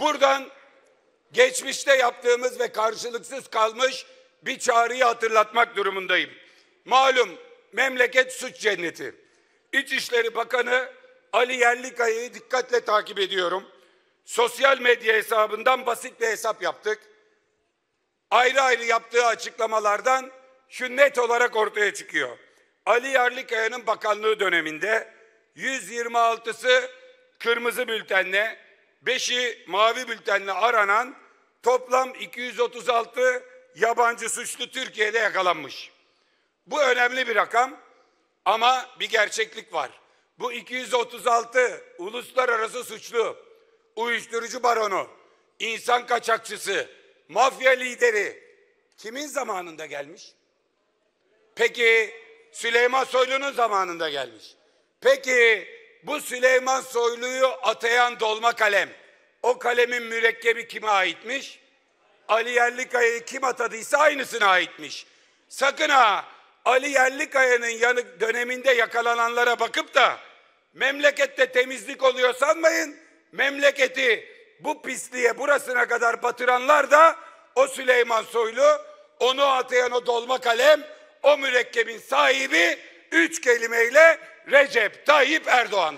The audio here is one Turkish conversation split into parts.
Buradan geçmişte yaptığımız ve karşılıksız kalmış bir çağrıyı hatırlatmak durumundayım. Malum memleket suç cenneti. İçişleri Bakanı Ali Yerlikaya'yı dikkatle takip ediyorum. Sosyal medya hesabından basit bir hesap yaptık. Ayrı ayrı yaptığı açıklamalardan şu net olarak ortaya çıkıyor. Ali Yerlikaya'nın bakanlığı döneminde 126'sı kırmızı bültenle, 5'i mavi bültenle aranan toplam 236 yabancı suçlu Türkiye'de yakalanmış. Bu önemli bir rakam ama bir gerçeklik var. Bu 236 uluslararası suçlu, uyuşturucu baronu, insan kaçakçısı, mafya lideri kimin zamanında gelmiş? Peki Süleyman Soylu'nun zamanında gelmiş. Peki bu Süleyman Soylu'yu atayan dolma kalem, o kalemin mürekkebi kime aitmiş? Ali Yerlikaya'yı kim atadıysa aynısına aitmiş. Sakın ha Ali Yerlikaya'nın döneminde yakalananlara bakıp da memlekette temizlik oluyor sanmayın. Memleketi bu pisliğe burasına kadar batıranlar da o Süleyman Soylu, onu atayan o dolma kalem, o mürekkebin sahibi 3 kelimeyle Recep Tayyip Erdoğan.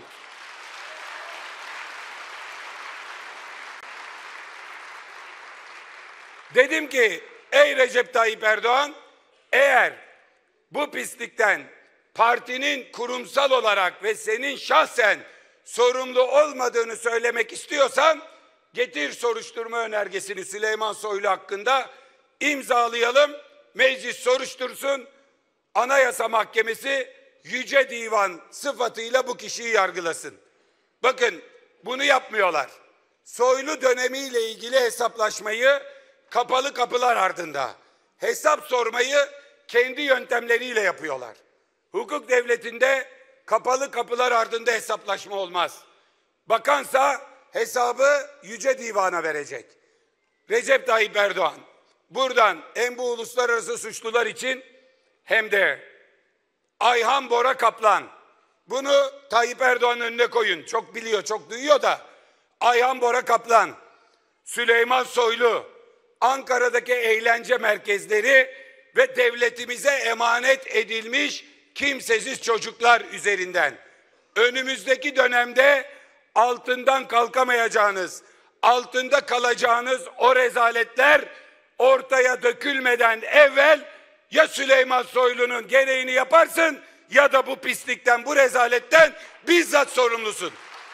Dedim ki ey Recep Tayyip Erdoğan, eğer bu pislikten partinin kurumsal olarak ve senin şahsen sorumlu olmadığını söylemek istiyorsan getir soruşturma önergesini Süleyman Soylu hakkında, imzalayalım, meclis soruştursun, Anayasa Mahkemesi Yüce Divan sıfatıyla bu kişiyi yargılasın. Bakın bunu yapmıyorlar. Soylu dönemiyle ilgili hesaplaşmayı kapalı kapılar ardında, hesap sormayı kendi yöntemleriyle yapıyorlar. Hukuk devletinde kapalı kapılar ardında hesaplaşma olmaz. Bakansa hesabı Yüce Divan'a verecek. Recep Tayyip Erdoğan buradan hem bu uluslararası suçlular için hem de Ayhan Bora Kaplan, bunu Tayyip Erdoğan'ın önüne koyun. Çok biliyor, çok duyuyor da Ayhan Bora Kaplan, Süleyman Soylu, Ankara'daki eğlence merkezleri ve devletimize emanet edilmiş kimsesiz çocuklar üzerinden önümüzdeki dönemde altından kalkamayacağınız, altında kalacağınız o rezaletler ortaya dökülmeden evvel ya Süleyman Soylu'nun gereğini yaparsın ya da bu pislikten, bu rezaletten bizzat sorumlusun.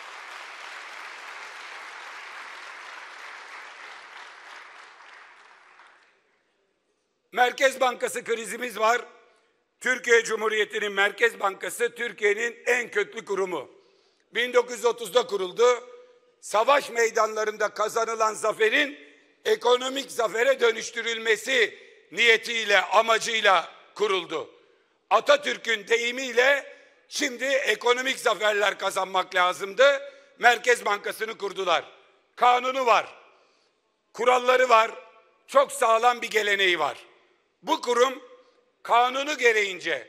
Merkez Bankası krizimiz var. Türkiye Cumhuriyeti'nin Merkez Bankası Türkiye'nin en köklü kurumu. 1930'da kuruldu. Savaş meydanlarında kazanılan zaferin ekonomik zafere dönüştürülmesi niyetiyle, amacıyla kuruldu. Atatürk'ün deyimiyle şimdi ekonomik zaferler kazanmak lazımdı. Merkez Bankası'nı kurdular. Kanunu var, kuralları var, çok sağlam bir geleneği var. Bu kurum kanunu gereğince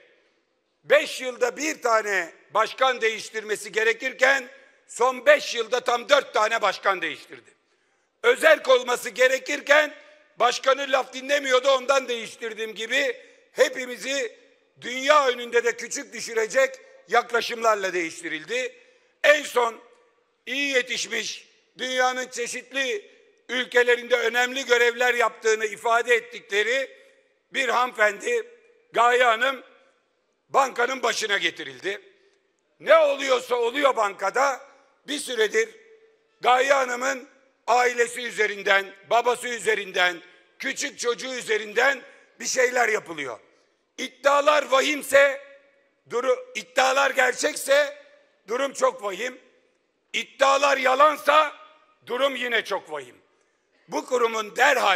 5 yılda bir tane başkan değiştirmesi gerekirken son 5 yılda tam 4 tane başkan değiştirdi. Özerk olması gerekirken başkanın laf dinlemiyordu, ondan değiştirdiğim gibi hepimizi dünya önünde de küçük düşürecek yaklaşımlarla değiştirildi. En son iyi yetişmiş, dünyanın çeşitli ülkelerinde önemli görevler yaptığını ifade ettikleri bir hanımefendi, Gaye Hanım, bankanın başına getirildi. Ne oluyorsa oluyor bankada, bir süredir Gaye Hanım'ın ailesi üzerinden, babası üzerinden, küçük çocuğu üzerinden bir şeyler yapılıyor. İddialar vahimse, iddialar gerçekse durum çok vahim. İddialar yalansa durum yine çok vahim. Bu kurumun derhal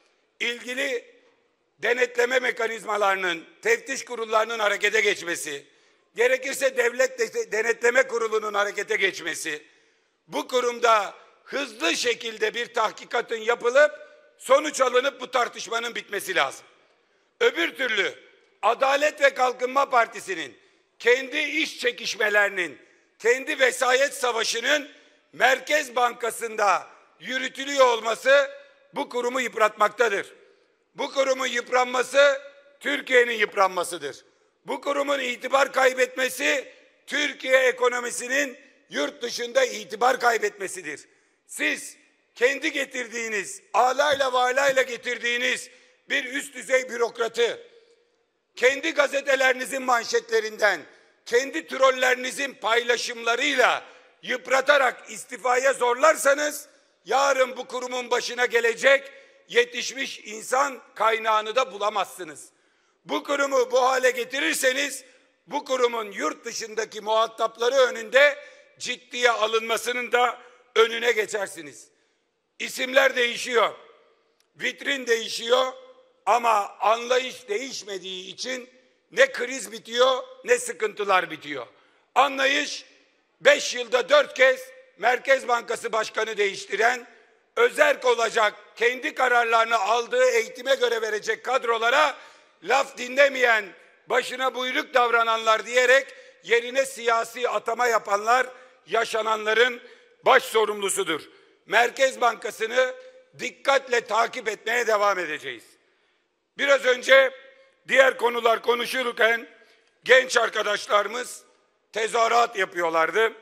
ilgili denetleme mekanizmalarının, teftiş kurullarının harekete geçmesi, gerekirse devlet denetleme kurulunun harekete geçmesi, bu kurumda hızlı şekilde bir tahkikatın yapılıp sonuç alınıp bu tartışmanın bitmesi lazım. Öbür türlü Adalet ve Kalkınma Partisi'nin kendi iş çekişmelerinin, kendi vesayet savaşının Merkez Bankası'nda yürütülüyor olması bu kurumu yıpratmaktadır. Bu kurumun yıpranması Türkiye'nin yıpranmasıdır. Bu kurumun itibar kaybetmesi Türkiye ekonomisinin yurt dışında itibar kaybetmesidir. Siz kendi getirdiğiniz, ağlayla vağlayla getirdiğiniz bir üst düzey bürokratı kendi gazetelerinizin manşetlerinden, kendi trollerinizin paylaşımlarıyla yıpratarak istifaya zorlarsanız yarın bu kurumun başına gelecek yetişmiş insan kaynağını da bulamazsınız. Bu kurumu bu hale getirirseniz bu kurumun yurt dışındaki muhatapları önünde ciddiye alınmasının da önüne geçersiniz. İsimler değişiyor, vitrin değişiyor ama anlayış değişmediği için ne kriz bitiyor ne sıkıntılar bitiyor. Anlayış 5 yılda 4 kez Merkez Bankası Başkanı değiştiren, özerk olacak, kendi kararlarını aldığı eğitime göre verecek kadrolara laf dinlemeyen, başına buyruk davrananlar diyerek yerine siyasi atama yapanlar yaşananların baş sorumlusudur. Merkez Bankası'nı dikkatle takip etmeye devam edeceğiz. Biraz önce diğer konular konuşulurken genç arkadaşlarımız tezahürat yapıyorlardı.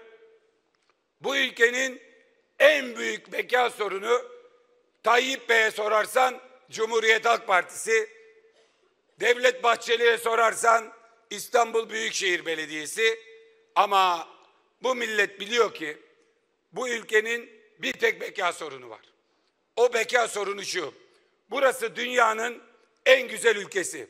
Bu ülkenin en büyük beka sorunu Tayyip Bey'e sorarsan Cumhuriyet Halk Partisi, Devlet Bahçeli'ye sorarsan İstanbul Büyükşehir Belediyesi, ama bu millet biliyor ki bu ülkenin bir tek beka sorunu var. O beka sorunu şu: burası dünyanın en güzel ülkesi.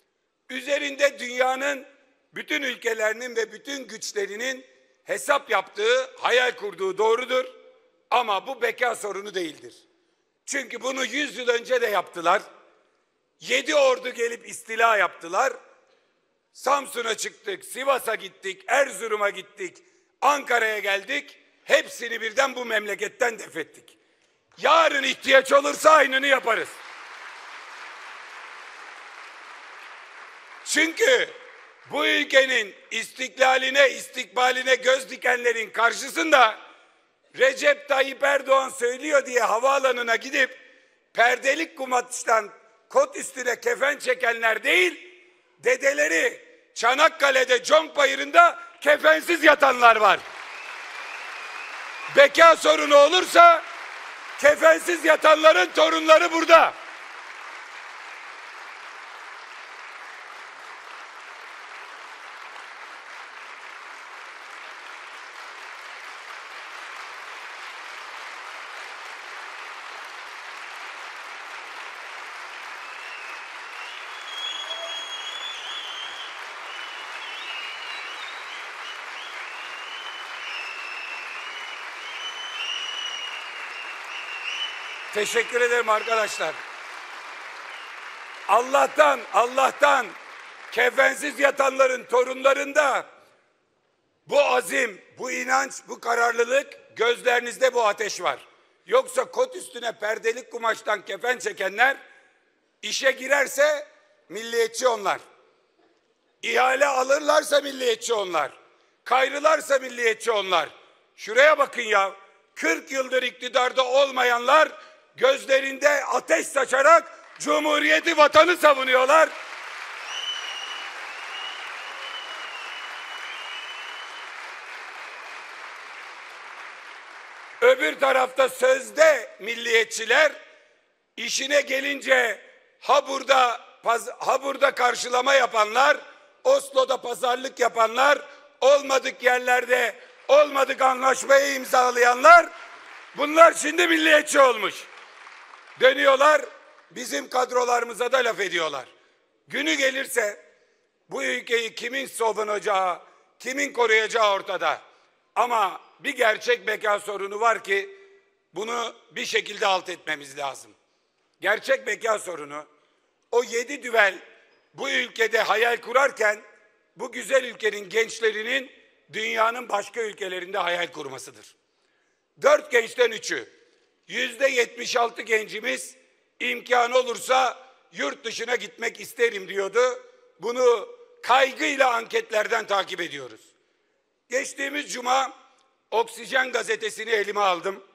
Üzerinde dünyanın bütün ülkelerinin ve bütün güçlerinin hesap yaptığı, hayal kurduğu doğrudur. Ama bu beka sorunu değildir. Çünkü bunu 100 yıl önce de yaptılar. 7 ordu gelip istila yaptılar. Samsun'a çıktık, Sivas'a gittik, Erzurum'a gittik, Ankara'ya geldik. Hepsini birden bu memleketten def ettik. Yarın ihtiyaç olursa aynını yaparız. Çünkü bu ülkenin istiklaline, istikbaline göz dikenlerin karşısında Recep Tayyip Erdoğan söylüyor diye havaalanına gidip perdelik kumaştan kot üstüne kefen çekenler değil, dedeleri Çanakkale'de Conk Bayırı'nda kefensiz yatanlar var. Beka sorunu olursa kefensiz yatanların torunları burada. Teşekkür ederim arkadaşlar. Allah'tan kefensiz yatanların torunlarında bu azim, bu inanç, bu kararlılık, gözlerinizde bu ateş var. Yoksa kot üstüne perdelik kumaştan kefen çekenler işe girerse milliyetçi onlar. İhale alırlarsa milliyetçi onlar. Kayrılarsa milliyetçi onlar. Şuraya bakın ya. 40 yıldır iktidarda olmayanlar gözlerinde ateş saçarak Cumhuriyeti, vatanı savunuyorlar. Öbür tarafta sözde milliyetçiler, işine gelince ha burada karşılama yapanlar, Oslo'da pazarlık yapanlar, olmadık yerlerde olmadık anlaşmayı imzalayanlar, bunlar şimdi milliyetçi olmuş. Dönüyorlar bizim kadrolarımıza da laf ediyorlar. Günü gelirse bu ülkeyi kimin savunacağı, kimin koruyacağı ortada. Ama bir gerçek beka sorunu var ki bunu bir şekilde alt etmemiz lazım. Gerçek beka sorunu, o 7 düvel bu ülkede hayal kurarken bu güzel ülkenin gençlerinin dünyanın başka ülkelerinde hayal kurmasıdır. 4 gençten 3'ü, %76 gencimiz imkanı olursa yurt dışına gitmek isterim diyordu. Bunu kaygıyla anketlerden takip ediyoruz. Geçtiğimiz cuma Oksijen gazetesini elime aldım.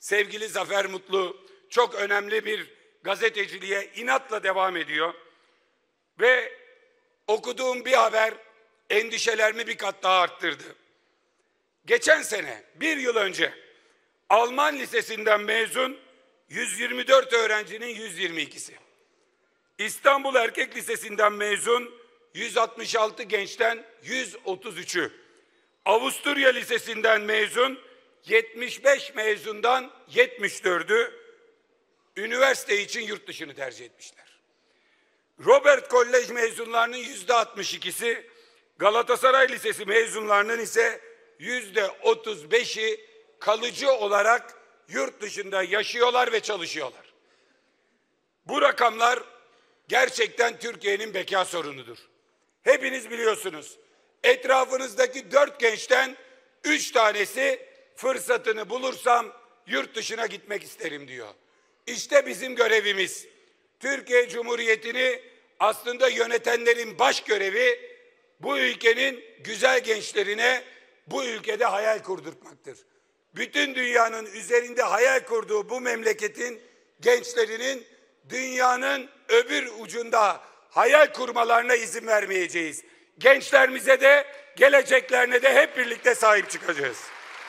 sevgili Zafer Mutlu çok önemli bir gazeteciliğe inatla devam ediyor. Ve okuduğum bir haber endişelerimi bir kat daha arttırdı. Geçen sene, bir yıl önce Alman lisesinden mezun 124 öğrencinin 122'si. İstanbul Erkek Lisesi'nden mezun 166 gençten 133'ü. Avusturya Lisesi'nden mezun 75 mezundan 74'ü üniversite için yurt dışını tercih etmişler. Robert Kolej mezunlarının %62'si, Galatasaray Lisesi mezunlarının ise %35'i kalıcı olarak yurt dışında yaşıyorlar ve çalışıyorlar. Bu rakamlar gerçekten Türkiye'nin beka sorunudur. Hepiniz biliyorsunuz. Etrafınızdaki 4 gençten 3 tanesi fırsatını bulursam yurt dışına gitmek isterim diyor. İşte bizim görevimiz. Türkiye Cumhuriyeti'ni aslında yönetenlerin baş görevi bu ülkenin güzel gençlerine bu ülkede hayal kurdurtmaktır. Bütün dünyanın üzerinde hayal kurduğu bu memleketin gençlerinin dünyanın öbür ucunda hayal kurmalarına izin vermeyeceğiz. Gençlerimize de geleceklerine de hep birlikte sahip çıkacağız.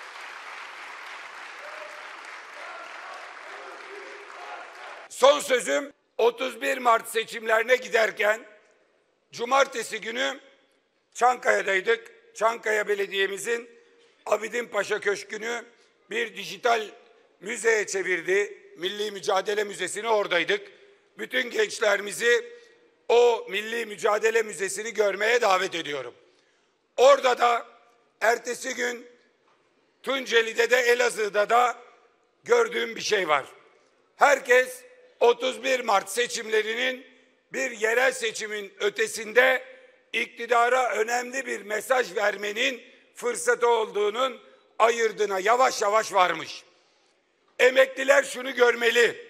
Son sözüm, 31 Mart seçimlerine giderken cumartesi günü Çankaya'daydık. Çankaya Belediye'mizin Abidin Paşa Köşkü'nü bir dijital müzeye çevirdi. Milli Mücadele Müzesi'ne oradaydık. Bütün gençlerimizi o Milli Mücadele Müzesi'ni görmeye davet ediyorum. Orada da ertesi gün Tunceli'de de Elazığ'da da gördüğüm bir şey var. Herkes 31 Mart seçimlerinin bir yerel seçimin ötesinde iktidara önemli bir mesaj vermenin fırsatı olduğunun ayırdığına yavaş yavaş varmış. Emekliler şunu görmeli.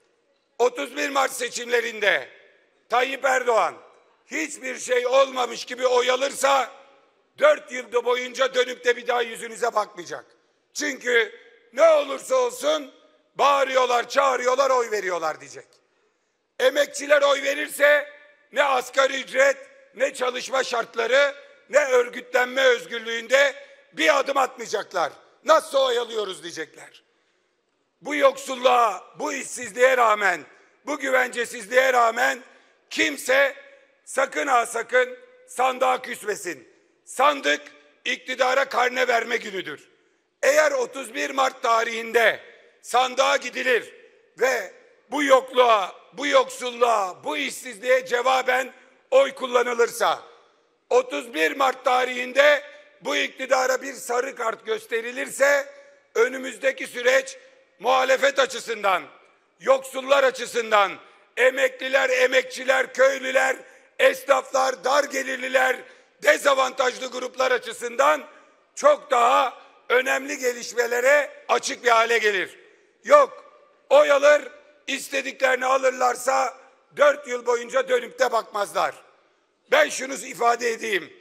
31 Mart seçimlerinde Tayyip Erdoğan hiçbir şey olmamış gibi oy alırsa 4 yıl boyunca dönüp de bir daha yüzünüze bakmayacak. Çünkü ne olursa olsun bağırıyorlar, çağırıyorlar, oy veriyorlar diyecek. Emekçiler oy verirse ne asgari ücret, ne çalışma şartları, ne örgütlenme özgürlüğünde bir adım atmayacaklar. Nasıl oy alıyoruz diyecekler. Bu yoksulluğa, bu işsizliğe rağmen, bu güvencesizliğe rağmen kimse sakın ha sakın sandığa küsmesin. Sandık iktidara karne verme günüdür. Eğer 31 Mart tarihinde sandığa gidilir ve bu yokluğa, bu yoksulluğa, bu işsizliğe cevaben oy kullanılırsa, 31 Mart tarihinde bu iktidara bir sarı kart gösterilirse önümüzdeki süreç muhalefet açısından, yoksullar açısından, emekliler, emekçiler, köylüler, esnaflar, dar gelirliler, dezavantajlı gruplar açısından çok daha önemli gelişmelere açık bir hale gelir. Yok, oy alır, istediklerini alırlarsa 4 yıl boyunca dönüp de bakmazlar. Ben şunu ifade edeyim.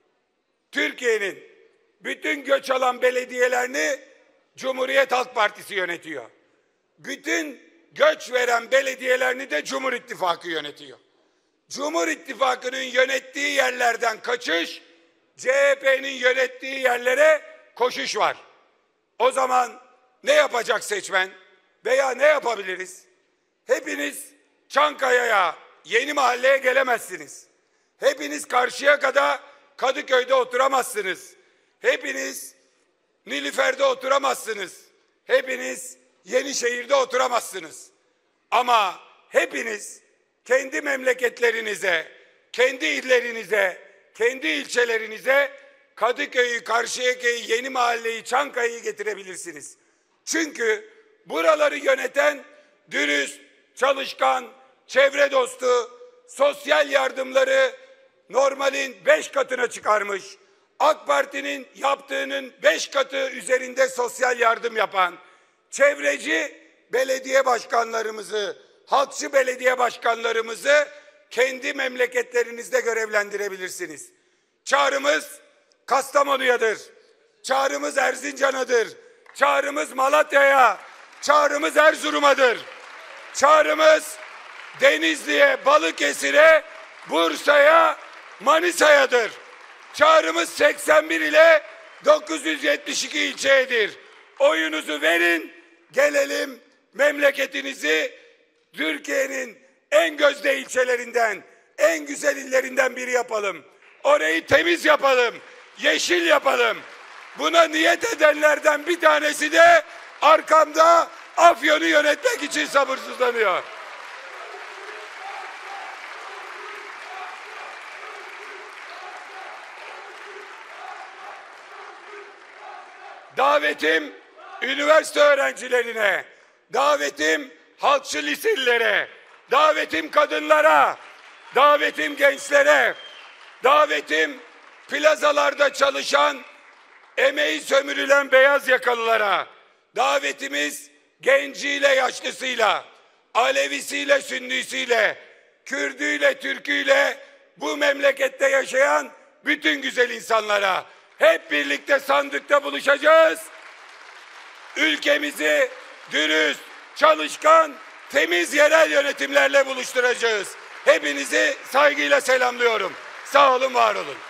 Türkiye'nin bütün göç alan belediyelerini Cumhuriyet Halk Partisi yönetiyor. Bütün göç veren belediyelerini de Cumhur İttifakı yönetiyor. Cumhur İttifakı'nın yönettiği yerlerden kaçış, CHP'nin yönettiği yerlere koşuş var. O zaman ne yapacak seçmen veya ne yapabiliriz? Hepiniz Çankaya'ya, Yeni Mahalle'ye gelemezsiniz. Hepiniz Karşıyaka'da, Kadıköy'de oturamazsınız. Hepiniz Nilüfer'de oturamazsınız. Hepiniz Yenişehir'de oturamazsınız. Ama hepiniz kendi memleketlerinize, kendi illerinize, kendi ilçelerinize Kadıköy'ü, Karşıyaka'yı, Yeni Mahalle'yi, Çankaya'yı getirebilirsiniz. Çünkü buraları yöneten dürüst, çalışkan, çevre dostu, sosyal yardımları normalin 5 katına çıkarmış, AK Parti'nin yaptığının 5 katı üzerinde sosyal yardım yapan, çevreci belediye başkanlarımızı, halkçı belediye başkanlarımızı kendi memleketlerinizde görevlendirebilirsiniz. Çağrımız Kastamonu'yadır. Çağrımız Erzincan'adır. Çağrımız Malatya'ya, Çağrımız Erzurum'adır. Çağrımız Denizli'ye, Balıkesir'e, Bursa'ya, Manisa'yadır. Çağrımız 81 ile 972 ilçeyedir. Oyunuzu verin, gelelim memleketinizi Türkiye'nin en gözde ilçelerinden, en güzel illerinden biri yapalım. Orayı temiz yapalım, yeşil yapalım. Buna niyet edenlerden bir tanesi de arkamda Afyon'u yönetmek için sabırsızlanıyor. Davetim üniversite öğrencilerine, davetim halkçı liselilere, davetim kadınlara, davetim gençlere, davetim plazalarda çalışan, emeği sömürülen beyaz yakalılara, davetimiz genciyle yaşlısıyla, Alevisiyle Sünnisiyle, Kürdüyle Türküyle bu memlekette yaşayan bütün güzel insanlara hep birlikte sandıkta buluşacağız. Ülkemizi dürüst, çalışkan, temiz yerel yönetimlerle buluşturacağız. Hepinizi saygıyla selamlıyorum. Sağ olun, var olun.